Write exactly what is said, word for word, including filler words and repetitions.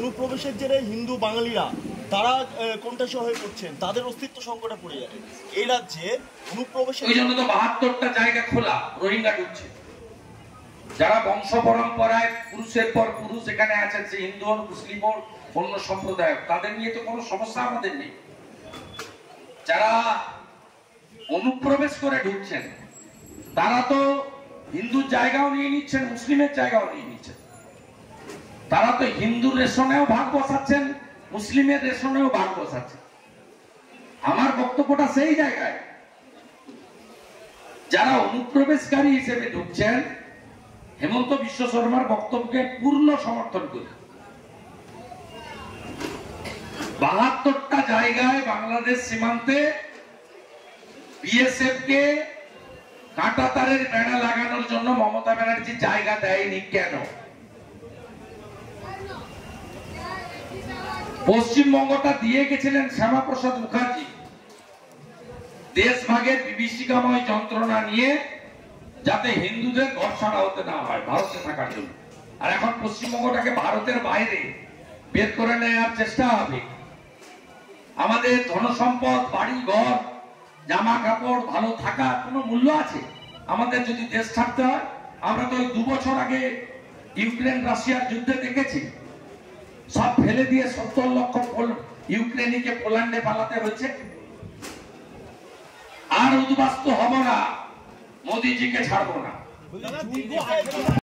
অনুপ্রবেশের জেরে হিন্দু বাঙালিরা তারা কোণঠাসা হয়ে পড়ছেন, তাদের অস্তিত্ব সংকটে পড়ে যাবে। এই রাজ্যে অনুপ্রবেশের ওই জন্য তো বাহাত্তরটা জায়গা খোলা, রোহিঙ্গা ঢুকছে। যারা বংশ পরম্পরায় পুরুষের পর পুরুষ এখানে আছেন, সে হিন্দু হোক, মুসলিম হোক, অন্য সম্প্রদায়, তাদের নিয়ে তো কোনো সমস্যা আমাদের নেই। যারা অনুপ্রবেশ করে ঢুকছেন তারা তো হিন্দুর জায়গাও নিয়ে নিচ্ছেন, মুসলিমের জায়গাও নিয়ে নিচ্ছেন। তারা তো হিন্দুর রেশনেও ভাগ বসাচ্ছেন, মুসলিমের রেশনেও ভাগ বসাচ্ছেন। আমার বক্তব্যটা সেই জায়গায়, যারা অনুপ্রবেশকারী হিসেবে ঢুকছেন, হেমন্ত বিশ্ব শর্মার বক্তব্যকে পূর্ণ সমর্থন করি। বাহাত্তরটা জায়গায় বাংলাদেশ সীমান্তে বিএসএফ কে কাঁটা তারের বেড়া লাগানোর জন্য মমতা ব্যানার্জি জায়গা দেয়নি কেন? পশ্চিমবঙ্গটা দিয়ে গেছিলেন শ্যামাপ্রসাদ মুখার্জি দেশভাগের বিভীষিকাময় যন্ত্রণা নিয়ে, যাতে হিন্দুদের ঘর ছাড়া হতে না হয় ভারতে থাকার জন্য। আর এখন পশ্চিমবঙ্গটাকে ভারতের বাইরে বের করে নেওয়ার চেষ্টা হবে। আমাদের ধনসম্পদ, বাড়ি ঘর, জামা কাপড়, ভালো থাকা কোনো মূল্য আছে? আমাদের যদি দেশ ছাড়তে হয়, আমরা তো ওই দু বছর আগে ইউক্রেন রাশিয়ার যুদ্ধে দেখেছি, সব ফেলে দিয়ে সত্তর লক্ষ ইউক্রেনিকে পোল্যান্ডে পালাতে হয়েছে। আর উদ্বাস্তু হব না, মোদিজিকে ছাড়বো না।